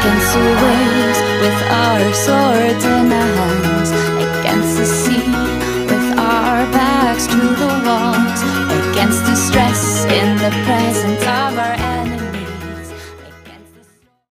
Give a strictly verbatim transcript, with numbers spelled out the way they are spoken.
against the waves with our swords in our hands, against the sea with our backs to the walls, against the stress in the presence of our